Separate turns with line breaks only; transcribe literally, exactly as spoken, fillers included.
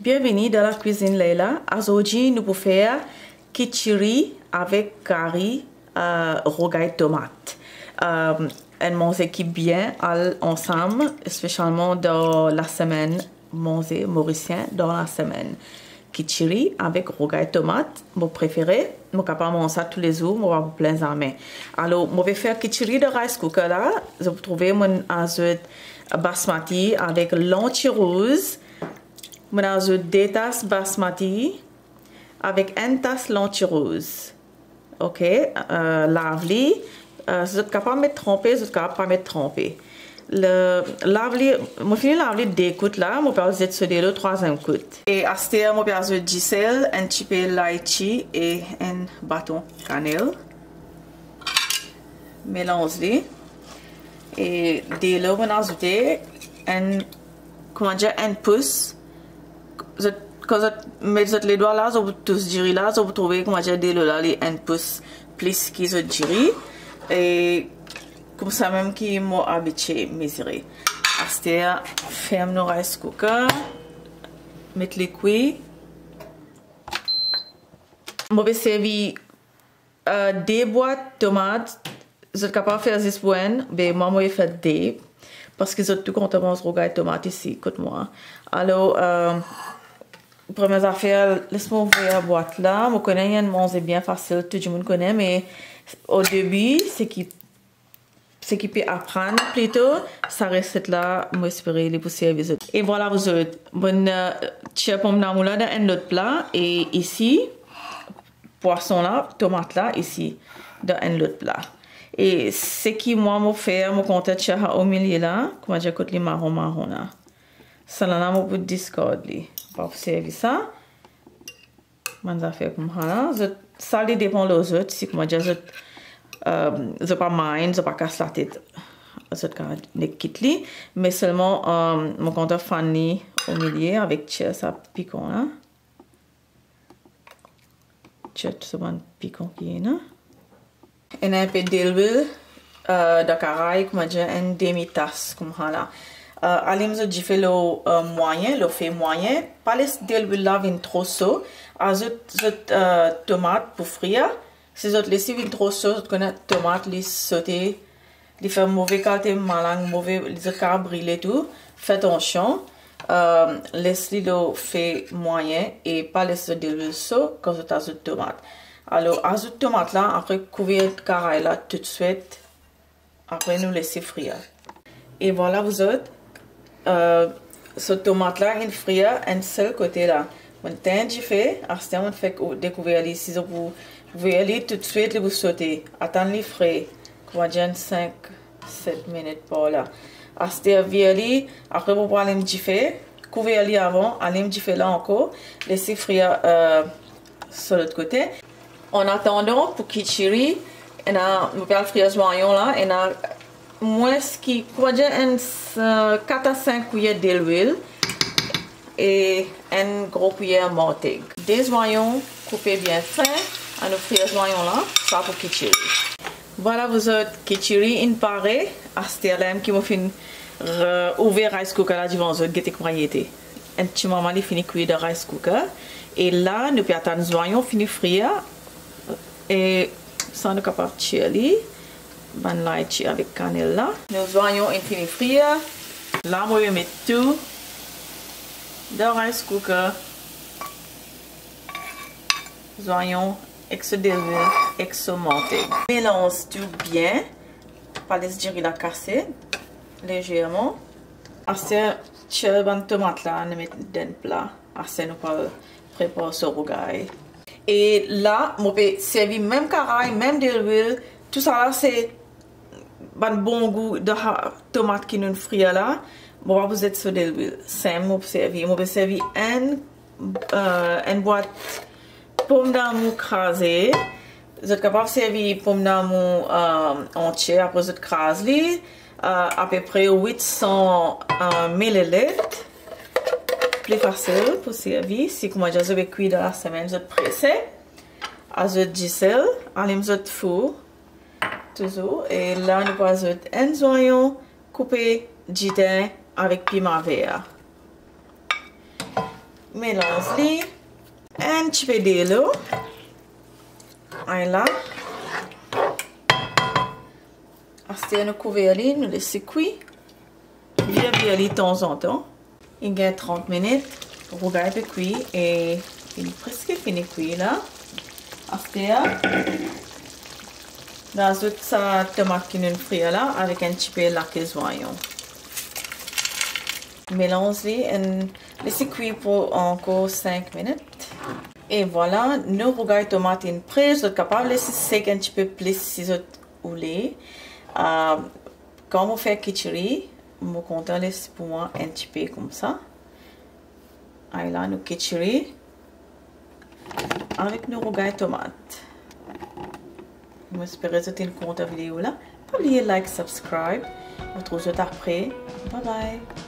Bienvenue dans la cuisine Leila. Aujourd'hui, nous pouvons faire kichiri avec curry, euh, rogaille tomate. Euh, elle mange qui bien ensemble, spécialement dans la semaine, manger mauricien dans la semaine. Kichiri avec rogaille tomate, mon préféré. Je suis capable de manger ça tous les jours, je vais vous plein amis. Alors, je vais faire kichiri de rice cooker là. Je vais trouver mon azote basmati avec lentilles roses. Je vais ajouter deux tasses basmati avec une tasse lentilles roses. Ok, euh, lave-les. Euh, si vous êtes capable de mettre trempé, vous êtes capable de mettre trempé. Le lave-les, je finis de laver deux coups là, je vais ajouter sur le troisième coup. Et à ce moment, je vais ajouter du sel, un petit peu de lychee et un bâton de cannelle. Mélange-les. Et dès là, je vais ajouter un, comment dire, un pouce. Quand vous mettez les doigts là, vous tous dire là, vous trouvez comment dire dès là les un pouce plus qui se dire et comme ça même qui m'a habitué mesurer. C'est ferme nos rice cooker, mettre les cuits. Je vais servir euh, deux boîtes de tomates. Vous êtes capable de faire dix bonnes, mais moi je vais faire deux parce que je suis tout content de manger rogaille tomate ici, écoute-moi. Alors euh, première affaire, laisse-moi ouvrir la boîte là. Je connais un manger bien facile, tout le monde connaît, mais au début, c'est qui c'est qui peut apprendre plutôt, ça reste là, moi espérer les poussières les autres. Et voilà vous autres, bon tiens pomme d'amour là dans un autre plat et ici poisson là, tomate là ici dans un autre plat. Et ce qui moi me fait, me compte tiens au milieu là, comment dire côté marron marron là. Ça là moi pour discorder. Pour servir ça, je vais faire comme ça. Ça dépend des autres. Si comment dire, je ne pas mind, je pas casser la tête. Je ne quitte li, mais seulement euh, mon compte Fanny au milieu avec ça piquant là. Chet ce bon piquant qui est là. Et un peu d'huile euh, de caraïbe, comment dire, une demi-tasse comme ça là. Uh, alim zo di fait le uh, moyen, le fait moyen. Pas les d'huile là vin trop chaud. Ajoute zot uh, tomate pour frire. Si zot laissez vin trop chaud, zot connaît tomate les sauter, les faire mauvais qualité malang, mauvais les car brûler tout. Faites attention. Uh, laissez le fait moyen et pas laisser de l'huile chaud quand zot ajoute tomate. Alors ajoute tomate là, après couvrir caraï là tout de suite. Après nous laisser frire. Et voilà vous autres. Euh, ce tomate là il frit un seul côté là on teint du fait à ce moment fait découvrir les si vous pouvez aller tout de suite vous sauter attendre les frais comment dire cinq sept minutes par là à ce moment après vous prenez le du fait couvrir les avant aller du fait là encore laisser frire euh, sur l'autre côté en attendant pour kichiri on a vous pouvez frire ce oignon là on a moins qui quoi dire un quatre à cinq cuillères d'huile et un gros cuillère morteille. Des oignons coupés bien fin, à nous frire les oignons là, ça pour kichiri. Voilà vous autres kichiri in paré, à ce terme qui m'a fait ouvrir rice cooker là devant vous, guetter comment il était. Un petit moment il finit cuire de rice cooker et là nous pouvons attendre les oignons finir frire et ça nous capable de chili. Ban lychee avec cannelle là. Nos oignons infinis frire. Là, moi, je mets tout dans le rice cooker. Les oignons, exo d'huile, exo monté. Mélange tout bien. Pas laisser dire il a cassé légèrement. Après, je vais mettre tomate là, je vais mettre dans le plat. Après, nous allons préparer ce rogaille. Et là, je vais servir même caraï, même de l'huile. Tout ça là, c'est un bon goût de tomate qui nous frit là. Bon, vous êtes sur de l'huile. C'est mon servir. Je vais servir une, euh, une boîte pomme d'amour crasée. Vous êtes capable de servir pomme d'amour euh, entière. Après, vous êtes crasé. Euh, à peu près huit cents euh, millilitres. Plus facile pour servir. Si comme je vais cuire dans la semaine, vous êtes pressé. Ajoute du sel. Allez, vous êtes four. Toujours. Et là, nous allons un oignon coupé du thym avec piment vert. mélange-les. Un petit peu de l'eau. Et là. Après, nous couvrons, nous laissons cuire. Bien, bien, de temps en temps. Il y a trente minutes. Rougail peut cuire et il est presque fini de cuire là. Après, j'ajoute sa tomate qui nous frit là avec un petit peu de laquais oignon. Mélange-les et laissez cuire pour encore cinq minutes. Et voilà, nos rougail tomates sont prêts. Vous êtes capable de laisser sécher un petit peu plus si vous voulez. Euh, quand vous faites kitcheri, vous comptez laisser pour moi un petit peu comme ça. Et là, nous kitcheri avec nos rougail tomates. J'espère que vous avez aimé la vidéo là. N'oubliez de like, subscribe. On se retrouve après. Bye bye.